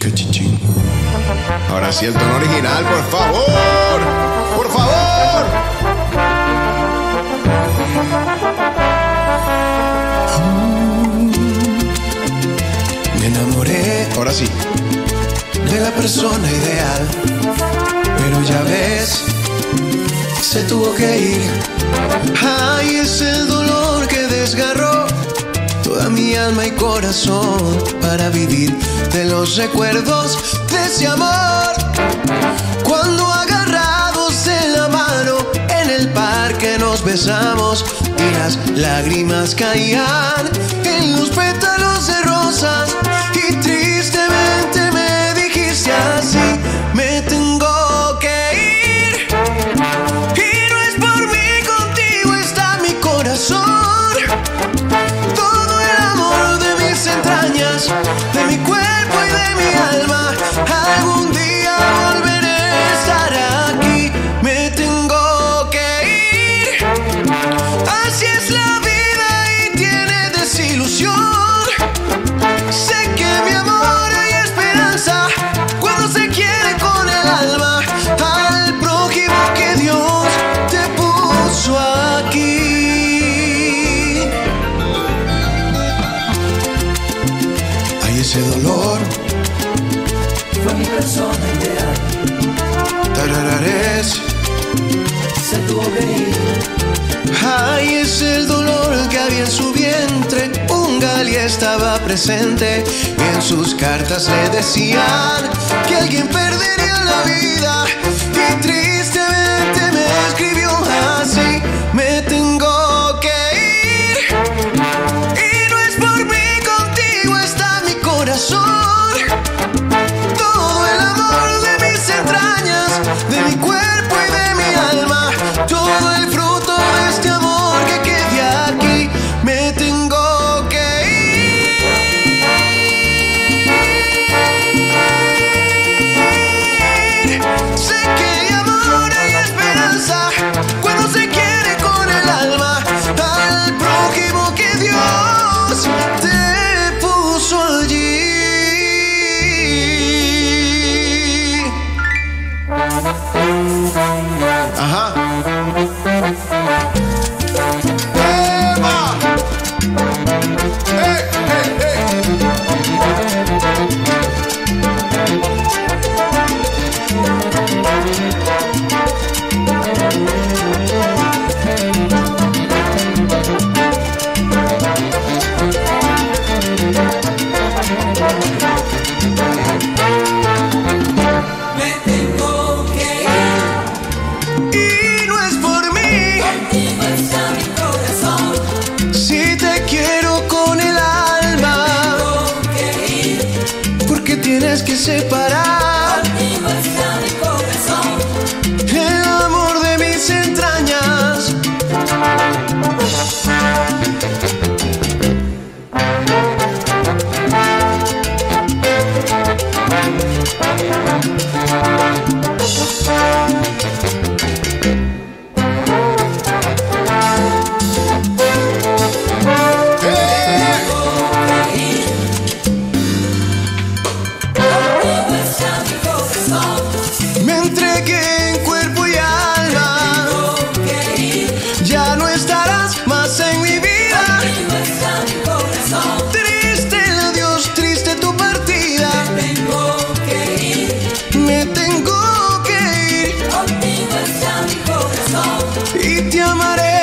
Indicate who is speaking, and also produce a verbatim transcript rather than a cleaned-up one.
Speaker 1: qué chichín. Ahora sí el tono original, por favor. Por favor. Me enamoré, ahora sí, de la persona ideal, pero ya ves, se tuvo que ir. Ay, es el dolor que desgarró toda mi alma y corazón para vivir de los recuerdos de ese amor. Cuando agarrados de la mano en el parque nos besamos y las lágrimas caían en los pétalos de rosas y tristemente me dijiste así: me tengo que ir. Y no es por mí, contigo está mi corazón. Todo el amor de mis entrañas, de mi cuerpo y de mi alma. Algún día volveré a estar aquí. Me tengo que ir. Así es la vida y tiene desilusión. Sé que mi amor hay esperanza cuando se quiere con el alma al prójimo que Dios te puso aquí. Hay ese dolor,
Speaker 2: fue mi persona ideal,
Speaker 1: tararares,
Speaker 2: se tuvo que ir.
Speaker 1: ay, es el dolor que había en su vientre. Un gali estaba presente y en sus cartas le decían que alguien perdería la vida. Y tristemente me escribió así: me tengo que ir. Y no es por mí, contigo está mi corazón. Todo el amor de mis entrañas, de mi cuerpo y de mi alma. Todo el fruto de este amor que quede aquí. Me tengo que ir. Sé que hay amor, hay esperanza cuando se quiere con el alma al prójimo que Dios te puso allí. Ajá. ¡Eva! ¡Hey, hey, hey!
Speaker 2: Me tengo que ir.
Speaker 1: Y no es por mí,
Speaker 2: Contigo está mi corazón.
Speaker 1: si te quiero con el alma,
Speaker 2: Tengo que ir.
Speaker 1: porque tienes que separar
Speaker 2: Contigo está mi corazón.
Speaker 1: el amor de mis entrañas.
Speaker 2: Contigo está mi corazón.
Speaker 1: Me entregué en cuerpo y alma.
Speaker 2: Tengo que ir.
Speaker 1: Ya no estarás más en mi vida.
Speaker 2: Contigo está mi corazón.
Speaker 1: Triste el adiós, triste tu partida.
Speaker 2: Tengo que ir.
Speaker 1: Me tengo que ir
Speaker 2: Contigo está mi corazón.
Speaker 1: y te amaré